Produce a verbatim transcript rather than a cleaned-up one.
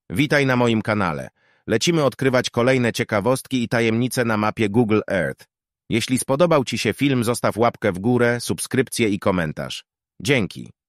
Witaj na moim kanale. Lecimy odkrywać kolejne ciekawostki i tajemnice na mapie Google Earth. Jeśli spodobał Ci się film, zostaw łapkę w górę, subskrypcję i komentarz. Dzięki.